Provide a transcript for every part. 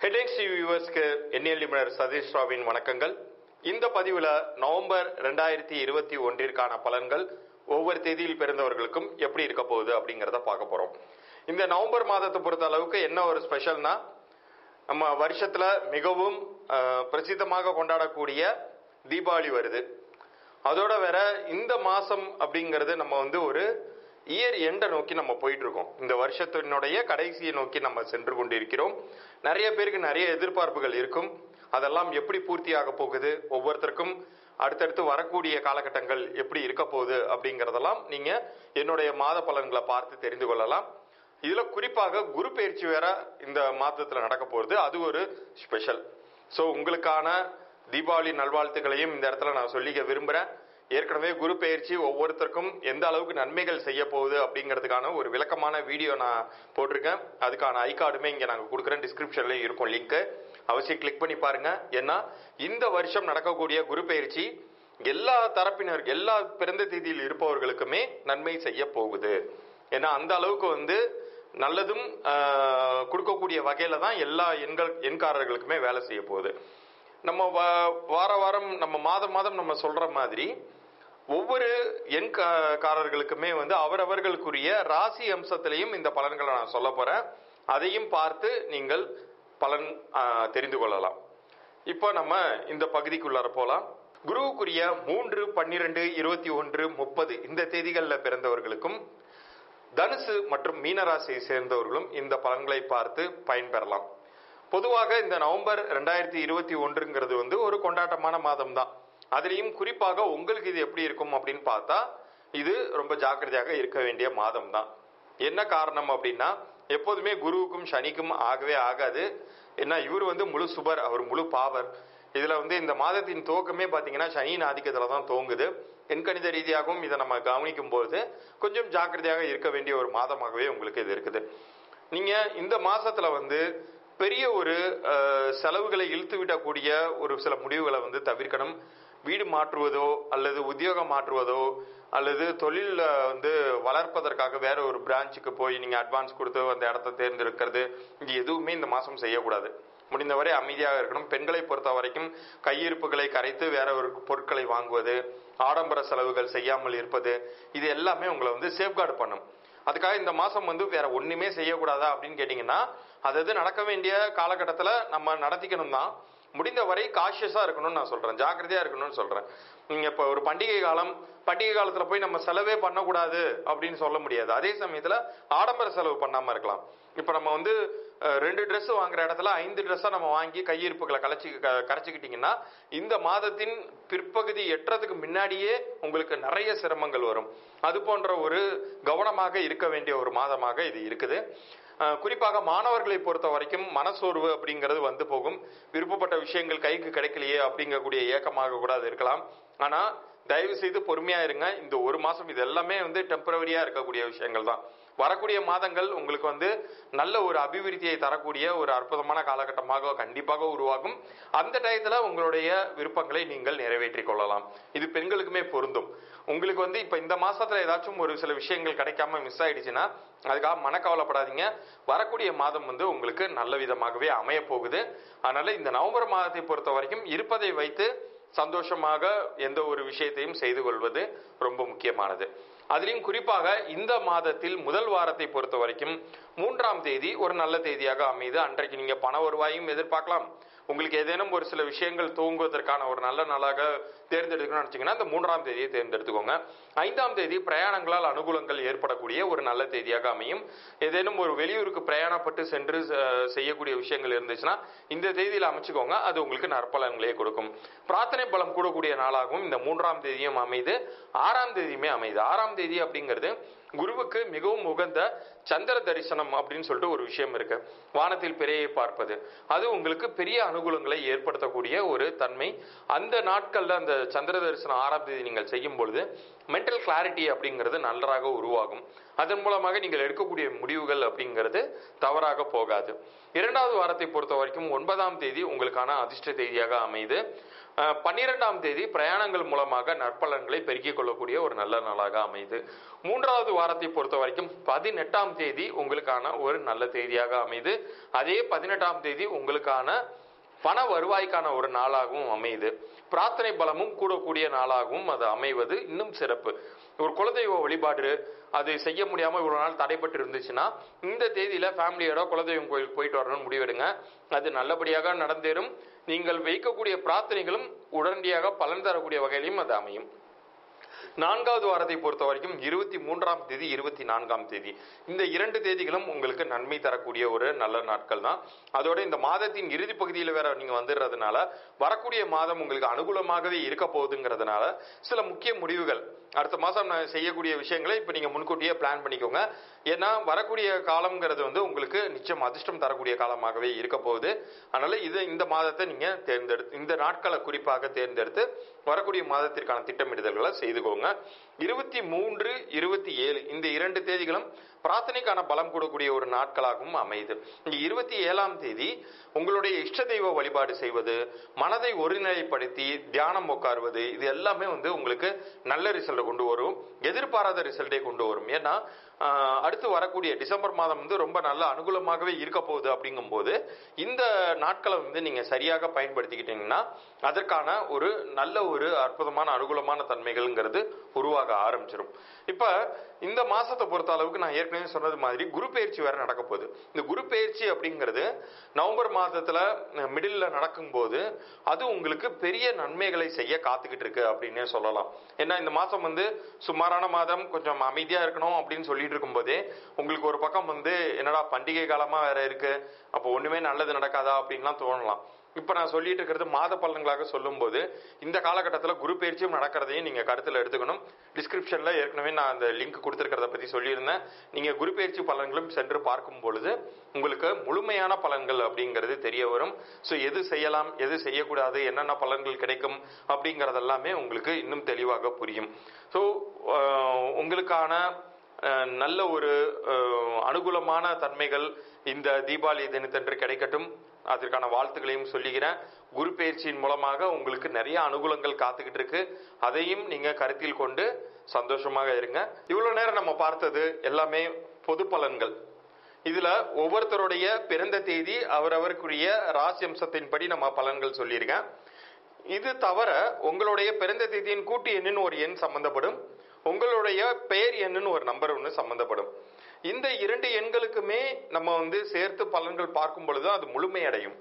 Headlines வியூவர்ஸ்க்கு எண்ணியல் நிபுணர் சதீஷ் ராவின் வணக்கங்கள். இந்த பதிவில் நவம்பர் 2021 பலன்கள் ஒவ்வொரு தேதியில் பிறந்தவர்களுக்கும் எப்படி இருக்க போகுது அப்படிங்கிறத பார்க்க போறோம். இந்த நவம்பர் மாதத்தை பொறுத்த அளவுக்கு என்ன ஒரு ஸ்பெஷல்னா, நம்ம வருஷத்துல மிகவும் பிரசித்தமாக கொண்டாடக்கூடிய தீபாவளி வருது. அதோட வேற இந்த மாசம் அப்படிங்கிறது நம்ம ஒரு இயர் எண்டை நோக்கி நம்ம போயிட்டு இருக்கோம். இந்த வருஷத்தினுடைய கடைசியை நோக்கி நம்ம சென்று கொண்டிருக்கிறோம். நிறைய பேருக்கு நிறைய எதிர்பார்ப்புகள் இருக்கும். அதெல்லாம் எப்படி பூர்த்தியாக போகுது, ஒவ்வொருத்தருக்கும் அடுத்தடுத்து வரக்கூடிய காலகட்டங்கள் எப்படி இருக்க போகுது அப்படிங்கறதெல்லாம் நீங்க என்னுடைய மாத பலன்களை பார்த்து தெரிந்து கொள்ளலாம். இதுல குறிப்பாக குரு பயிற்சி வேற இந்த மாதத்துல நடக்க போகுது. அது ஒரு ஸ்பெஷல். ஸோ உங்களுக்கான தீபாவளி நல்வாழ்த்துக்களையும் இந்த இடத்துல நான் சொல்லிக்க விரும்புறேன். ஏற்கனவே குரு பயிற்சி ஒவ்வொருத்தருக்கும் எந்த அளவுக்கு நன்மைகள் செய்ய போகுது அப்படிங்கிறதுக்கான ஒரு விளக்கமான வீடியோ நான் போட்டிருக்கேன். அதுக்கான ஐ கார்டுமே இங்க நாங்க கொடுக்குறேன், டிஸ்கிரிப்ஷன்ல இருக்கும் லிங்க். அவசியம் கிளிக் பண்ணி பாருங்க. ஏன்னா இந்த வருஷம் நடக்கக்கூடிய குரு பயிற்சி எல்லா தரப்பினருக்கு, எல்லா பிறந்த தேதியில் இருப்பவர்களுக்குமே நன்மை செய்ய போகுது. ஏன்னா அந்த அளவுக்கு நல்லதும் கொடுக்கக்கூடிய வகையில தான் எல்லா எண்காரர்களுக்குமே வேலை செய்ய போகுது. நம்ம வாரம் நம்ம மாதம் நம்ம சொல்ற மாதிரி ஒவ்வொரு எண்காரர்களுக்குமே அவரவர்களுக்குரிய ராசி அம்சத்திலையும் இந்த பலன்களை நான் சொல்ல போறேன். அதையும் பார்த்து நீங்கள் பலன் தெரிந்து கொள்ளலாம். இப்போ நம்ம இந்த பகுதிக்குள்ளார போலாம். குருவுக்குரிய 3, 12, 21, 30 இந்த தேதிகளில் பிறந்தவர்களுக்கும் தனுசு மற்றும் மீனராசியை சேர்ந்தவர்களும் இந்த பலன்களை பார்த்து பயன்பெறலாம். பொதுவாக இந்த நவம்பர் 2021 ஒரு கொண்டாட்டமான மாதம் தான். அதுலேயும் குறிப்பாக உங்களுக்கு இது எப்படி இருக்கும் அப்படின்னு பார்த்தா, இது ரொம்ப ஜாக்கிரதையாக இருக்க வேண்டிய மாதம் தான். என்ன காரணம் அப்படின்னா, எப்போதுமே குருவுக்கும் சனிக்கும் ஆகவே ஆகாது. ஏன்னா இவர் முழு சுபர், அவர் முழு பாவர். இதுல இந்த மாதத்தின் துவக்கமே பாத்தீங்கன்னா சனியின் ஆதிக்கத்துல தான் துவங்குது. எண்கணித ரீதியாகவும் இதை நம்ம கவனிக்கும் போது கொஞ்சம் ஜாக்கிரதையாக இருக்க வேண்டிய ஒரு மாதமாகவே உங்களுக்கு இது இருக்குது. நீங்க இந்த மாசத்துல பெரிய ஒரு செலவுகளை இழுத்து விடக்கூடிய ஒரு சில முடிவுகளை தவிர்க்கணும். வீடு மாற்றுவதோ அல்லது உத்தியோகம் மாற்றுவதோ அல்லது தொழில வளர்ப்பதற்காக வேற ஒரு பிரான்ச்சுக்கு போய் நீங்க அட்வான்ஸ் கொடுத்து அந்த இடத்தை தேர்ந்தெடுக்கிறது, இது எதுவுமே இந்த மாசம் செய்யக்கூடாது. முடிந்தவரை அமைதியாக இருக்கணும். பெண்களை பொறுத்த வரைக்கும் கையிருப்புகளை கரைத்து வேற ஒரு பொருட்களை வாங்குவது, ஆடம்பர செலவுகள் செய்யாமல் இருப்பது, இது எல்லாமே உங்களை சேஃப்கார்டு பண்ணும். அதுக்காக இந்த மாசம் வேற ஒண்ணுமே செய்யக்கூடாதா அப்படின்னு கேட்டீங்கன்னா, அது நடக்க வேண்டிய காலகட்டத்துல நம்ம நடத்திக்கணும் தான். முடிந்த வரை காஷியஸா இருக்கணும்னு நான் சொல்றேன், ஜாக்கிரதையா இருக்கணும்னு சொல்றேன். நீங்க இப்ப ஒரு பண்டிகை காலத்துல போய் நம்ம செலவே பண்ணக்கூடாது அப்படின்னு சொல்ல முடியாது. அதே சமயத்துல ஆடம்பர செலவு பண்ணாம இருக்கலாம். இப்ப நம்ம 2 ட்ரெஸ் வாங்குற இடத்துல 5 ட்ரெஸ்ஸா நம்ம வாங்கி கையிருப்புகளை கரைச்சிக்கிட்டீங்கன்னா இந்த மாதத்தின் பிற்பகுதி எட்டுறதுக்கு முன்னாடியே உங்களுக்கு நிறைய சிரமங்கள் வரும். அது போன்ற ஒரு கவனமாக இருக்க வேண்டிய ஒரு மாதமாக இது இருக்குது. குறிப்பாக மாணவர்களை பொறுத்த வரைக்கும் மனசோர்வு அப்படிங்கிறது போகும். விருப்பப்பட்ட விஷயங்கள் கைக்கு கிடைக்கலையே அப்படிங்கக்கூடிய ஏக்கமாக கூட அது இருக்கலாம். ஆனா தயவு செய்து பொறுமையா இருங்க. இந்த ஒரு மாசம் இது எல்லாமே டெம்பரவரியா இருக்கக்கூடிய விஷயங்கள் தான். வரக்கூடிய மாதங்கள் உங்களுக்கு நல்ல ஒரு அபிவிருத்தியை தரக்கூடிய ஒரு அற்புதமான காலகட்டமாக கண்டிப்பாக உருவாகும். அந்த டயத்துல உங்களுடைய விருப்பங்களை நீங்கள் நிறைவேற்றிக் கொள்ளலாம். இது பெண்களுக்குமே பொருந்தும். உங்களுக்கு இப்ப இந்த மாசத்துல ஏதாச்சும் ஒரு சில விஷயங்கள் கிடைக்காம மிஸ் ஆயிடுச்சுன்னா அதுக்காக மனக்கவலைப்படாதீங்க. வரக்கூடிய மாதம் உங்களுக்கு நல்ல விதமாகவே அமைய போகுது. அதனால இந்த நவம்பர் மாதத்தை பொறுத்த வரைக்கும் இருப்பதை வைத்து சந்தோஷமாக எந்த ஒரு விஷயத்தையும் செய்து கொள்வது ரொம்ப முக்கியமானது. அதிலும் குறிப்பாக இந்த மாதத்தில் முதல் வாரத்தை பொறுத்த வரைக்கும் 3ஆம் தேதி ஒரு நல்ல தேதியாக அமைது. அன்றைக்கு நீங்க பண வருவாயும் எதிர்பார்க்கலாம். உங்களுக்கு ஏதேனும் ஒரு சில விஷயங்கள் துவங்குவதற்கான ஒரு நல்ல நாளாக தேர்ந்தெடுக்கணும்னு நினைச்சீங்கன்னா அந்த 3ஆம் தேதியை தேர்ந்தெடுத்துக்கோங்க. 5ஆம் தேதி பிரயாணங்களால் அனுகூலங்கள் ஏற்படக்கூடிய ஒரு நல்ல தேதியாக அமையும். ஏதேனும் ஒரு வெளியூருக்கு பிரயாணப்பட்டு சென்று செய்யக்கூடிய விஷயங்கள் இருந்துச்சுன்னா இந்த தேதியில அமைச்சுக்கோங்க. அது உங்களுக்கு நற்பலன்களே கொடுக்கும். பிரார்த்தனை பலம் கூடக்கூடிய நாளாகவும் இந்த 3ஆம் தேதியும் அமைது. 6ஆம் தேதியுமே அமைது. 6ஆம் தேதி அப்படிங்கிறது குருவுக்கு மிகவும் உகந்த சந்திர தரிசனம் அப்படின்னு சொல்லிட்டு ஒரு விஷயம் இருக்கு. வானத்தில் பிறையை பார்ப்பது, அது உங்களுக்கு பெரிய அனுகூலங்களை ஏற்படுத்தக்கூடிய ஒரு தன்மை. அந்த நாட்கள்ல அந்த சந்திர தரிசனம் 6ஆம் தேதி நீங்கள் செய்யும் பொழுது மென்டல் கிளாரிட்டி அப்படிங்கிறது நன்றாக உருவாகும். அதன் மூலமாக நீங்கள் எடுக்கக்கூடிய முடிவுகள் அப்படிங்கிறது தவறாக போகாது. 2வது வாரத்தை பொறுத்த வரைக்கும் 9ஆம் தேதி உங்களுக்கான அதிர்ஷ்ட தேதியாக அமைது. 12ஆம் தேதி பிரயாணங்கள் மூலமாக நற்பலன்களை பெருக்கிக் கொள்ளக்கூடிய ஒரு நல்ல நாளாக அமைது. 3வது வாரத்தை பொறுத்த வரைக்கும் 18ஆம் 17ஆம் தேதி உங்களுக்கான ஒரு நல்ல தேதியாக அமைது. அதே 18ஆம் தேதி உங்களுக்கான பண வருவாய்க்கான ஒரு நாளாகவும் அமையுது. பிரார்த்தனை பலமும் கூடக்கூடிய நாளாகவும் அது அமைவது இன்னும் சிறப்பு. ஒரு குலதெய்வ வழிபாடு அது செய்ய முடியாம ஒரு நாள் தடைப்பட்டு இருந்துச்சுன்னா இந்த தேதியில ஃபேமிலியோட குலதெய்வம் கோயிலுக்கு போயிட்டு வரணும்னு முடிவெடுங்க. அது நல்லபடியாக நடந்தேறும். நீங்கள் வைக்கக்கூடிய பிரார்த்தனைகளும் உடனடியாக பலன் தரக்கூடிய வகையிலும் அது அமையும். 4வது வாரத்தை பொறுத்த வரைக்கும் 23ஆம் தேதி 24ஆம் தேதி இந்த 2 தேதிகளும் உங்களுக்கு நன்மை தரக்கூடிய ஒரு நல்ல நாட்கள் தான். அதோட இந்த மாதத்தின் இறுதி பகுதியில் வேற நீங்க வந்துடுறதுனால வரக்கூடிய மாதம் உங்களுக்கு அனுகூலமாகவே இருக்க போகுதுங்கிறதுனால சில முக்கிய முடிவுகள் அடுத்த மாசம் நான் செய்யக்கூடிய விஷயங்களை இப்ப நீங்க முன்கூட்டியே பிளான் பண்ணிக்கோங்க. ஏன்னா வரக்கூடிய காலம்ங்கிறது உங்களுக்கு நிச்சயம் அதிர்ஷ்டம் தரக்கூடிய காலமாகவே இருக்க போகுது. அதனால இந்த மாதத்தை நீங்க தேர்ந்தெடுத்து இந்த நாட்களை குறிப்பாக தேர்ந்தெடுத்து வரக்கூடிய மாதத்திற்கான திட்டமிடுதல்களை செய்துக்கோங்க. 23, 27 இந்த 2 தேதிகளும் பிரார்த்தனைக்கான பலம் கூடக்கூடிய ஒரு நாட்களாகவும் அமையுது. இங்க 27ஆம் தேதி உங்களுடைய இஷ்ட தெய்வ வழிபாடு செய்வது, மனதை ஒருநிலைப்படுத்தி தியானம் உட்காருவது, இது எல்லாமே உங்களுக்கு நல்ல ரிசல்ட் கொண்டு வரும். எதிர்பாராத ரிசல்ட்டை கொண்டு வரும். ஏன்னா அடுத்து வரக்கூடிய டிசம்பர் மாதம் ரொம்ப நல்ல அனுகூலமாகவே இருக்க போகுது. அப்படிங்கும் போது இந்த நாட்களை நீங்க சரியாக பயன்படுத்திக்கிட்டீங்கன்னா அதற்கான ஒரு நல்ல ஒரு அற்புதமான அனுகூலமான தன்மைகள்ங்கிறது உருவாக ஆரம்பிச்சிடும். இப்ப இந்த மாசத்தை பொறுத்த அளவுக்கு நான் ஏற்கனவே சொன்னது மாதிரி குரு பெயர்ச்சி வேற நடக்க போகுது. இந்த குரு பெயர்ச்சி அப்படிங்கிறது நவம்பர் மாதத்துல மிடில் நடக்கும் போது அது உங்களுக்கு பெரிய நன்மைகளை செய்ய காத்துக்கிட்டு இருக்கு அப்படின்னே சொல்லலாம். ஏன்னா இந்த மாசம் சுமாரான மாதம், கொஞ்சம் அமைதியா இருக்கணும் அப்படின்னு சொல்லிட்டு இருக்கும் போதே உங்களுக்கு ஒரு பக்கம் என்னடா பண்டிகை காலமா வேற இருக்கு, அப்போ ஒண்ணுமே நல்லது நடக்காதா அப்படின்லாம் தோணலாம். இப்ப நான் சொல்லிட்டு இருக்கிறது மாத பலன்களாக சொல்லும் போது இந்த காலகட்டத்தில் குரு பயிற்சியும் நடக்கிறதையும் நீங்க கருத்துல எடுத்துக்கணும். டிஸ்கிரிப்ஷன்ல ஏற்கனவே நான் அந்த லிங்க் கொடுத்திருக்கிறத பத்தி சொல்லியிருந்தேன். நீங்க குரு பயிற்சி பலன்களும் சென்று பார்க்கும் பொழுது உங்களுக்கு முழுமையான பலன்கள் அப்படிங்கிறது தெரிய வரும். ஸோ எது செய்யலாம், எது செய்யக்கூடாது, என்னென்ன பலன்கள் கிடைக்கும் அப்படிங்கறதெல்லாமே உங்களுக்கு இன்னும் தெளிவாக புரியும். ஸோ உங்களுக்கான நல்ல ஒரு அனுகூலமான தன்மைகள் இந்த தீபாவளி தினத்தன்று கிடைக்கட்டும். அதற்கான வாழ்த்துக்களையும் சொல்லிக்கிறேன். குரு பயிற்சியின் மூலமாக உங்களுக்கு நிறைய அனுகூலங்கள் காத்துக்கிட்டு இருக்கு. அதையும் நீங்க கருத்தில் கொண்டு சந்தோஷமாக இருங்க. இவ்வளவு நேரம் நம்ம பார்த்தது எல்லாமே பொது பலன்கள். இதுல ஒவ்வொருத்தருடைய பிறந்த தேதி அவரவருக்குரிய ராசி அம்சத்தின்படி நம்ம பலன்கள் சொல்லியிருக்கேன். இது தவிர உங்களுடைய பிறந்த தேதியின் கூட்டு எண்ணுன்னு ஒரு எண் சம்பந்தப்படும், உங்களுடைய பெயர் எண்ணுன்னு ஒரு நம்பர் ஒன்று சம்பந்தப்படும். இந்த 2 எண்களுக்குமே நம்ம சேர்த்து பலன்கள் பார்க்கும் பொழுது அது முழுமையடையும்.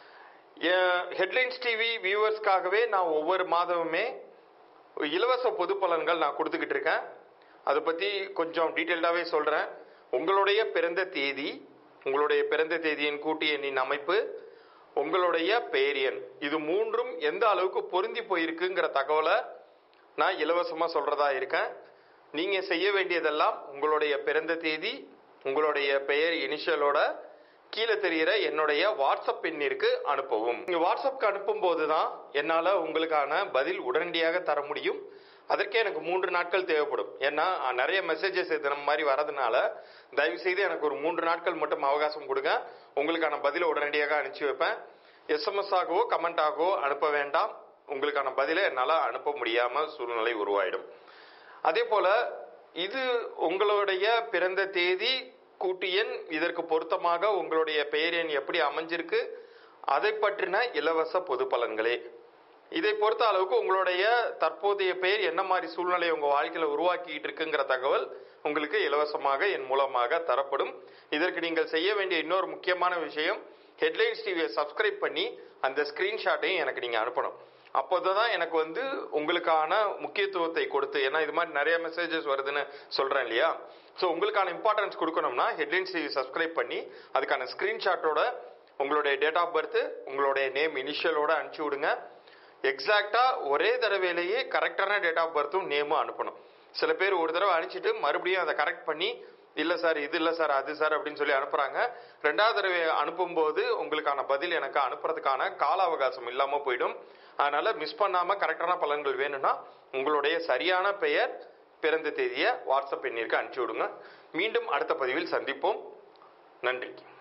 ஹெட்லைன்ஸ் டிவி வியூவர்ஸ்க்காகவே நான் ஒவ்வொரு மாதமுமே இலவச பொது பலன்கள் நான் கொடுத்துக்கிட்டு இருக்கேன். அதை பத்தி கொஞ்சம் டீட்டெயில்டாவே சொல்றேன். உங்களுடைய பிறந்த தேதி, உங்களுடைய பிறந்த தேதியின் கூட்டு எண்ணின் அமைப்பு, உங்களுடைய பெயர் எண், இது 3ம் எந்த அளவுக்கு பொருந்தி போயிருக்குங்கிற தகவலை நான் இலவசமா சொல்றதா இருக்கேன். நீங்க செய்ய வேண்டியதெல்லாம் உங்களுடைய பிறந்த தேதி, உங்களுடைய பெயர் இனிஷியலோட கீழே தெரிகிற என்னுடைய வாட்ஸ்அப் எண்ணிற்கு அனுப்பவும். நீங்க வாட்ஸ்அப்க்கு அனுப்பும் போதுதான் என்னால உங்களுக்கான பதில் உடனடியாக தர முடியும். அதற்கே எனக்கு 3 நாட்கள் தேவைப்படும். ஏன்னா நிறைய மெசேஜஸ் நம்ம மாதிரி வரதுனால தயவு செய்து எனக்கு ஒரு 3 நாட்கள் மட்டும் அவகாசம் கொடுங்க. உங்களுக்கான பதிலை உடனடியாக அனுப்பிச்சு வைப்பேன். SMS ஆகவோ கமெண்ட் ஆகவோ அனுப்ப வேண்டாம். உங்களுக்கான பதிலை என்னால அனுப்ப முடியாம சூழ்நிலை உருவாயிடும். அதே போல இது உங்களுடைய பிறந்த தேதி, கூட்டு எண், இதற்கு பொருத்தமாக உங்களுடைய பெயர் எண் எப்படி அமைஞ்சிருக்கு அதை பற்றின இலவச பொது பலன்களே. இதை பொறுத்த அளவுக்கு உங்களுடைய தற்போதைய பெயர் என்ன மாதிரி சூழ்நிலை உங்க வாழ்க்கையில உருவாக்கிட்டு இருக்குங்கிற தகவல் உங்களுக்கு இலவசமாக என் மூலமாக தரப்படும். இதற்கு நீங்கள் செய்ய வேண்டிய இன்னொரு முக்கியமான விஷயம், ஹெட்லைன்ஸ் டிவியை சப்ஸ்கிரைப் பண்ணி அந்த ஸ்கிரீன்ஷாட்டையும் எனக்கு நீங்க அனுப்பணும். அப்போதான் எனக்கு உங்களுக்கான முக்கியத்துவத்தை கொடுத்து, ஏன்னா இது மாதிரி நிறைய மெசேஜஸ் வருதுன்னு சொல்றேன் இல்லையா, ஸோ உங்களுக்கான இம்பார்ட்டன்ஸ் கொடுக்கணும்னா ஹெட்லைன்ஸ் டிவி சப்ஸ்கிரைப் பண்ணி அதுக்கான ஸ்கிரீன்ஷாட்டோட உங்களுடைய டேட் ஆஃப் பர்த், உங்களுடைய நேம் இனிஷியலோட அனுப்பிச்சு விடுங்க. எக்ஸாக்டா ஒரே தடவையிலேயே கரெக்டான டேட் ஆஃப் பர்த்தும் நேமும் அனுப்பணும். சில பேர் ஒரு தடவை அனுப்பிச்சிட்டு மறுபடியும் அதை கரெக்ட் பண்ணி இல்ல சார் இது இல்ல சார் அது சார் அப்படின்னு சொல்லி அனுப்புறாங்க. 2வது தடவை அனுப்பும் போது உங்களுக்கான பதில் எனக்கு அனுப்புறதுக்கான கால அவகாசம் இல்லாம போயிடும். அதனால மிஸ் பண்ணாம கரெக்டான பலன்கள் வேணும்னா உங்களுடைய சரியான பெயர், பிறந்த தேதியை வாட்ஸ்அப் எண்ணிற்கு அனுப்பிச்சு விடுங்க. மீண்டும் அடுத்த பதிவில் சந்திப்போம். நன்றி.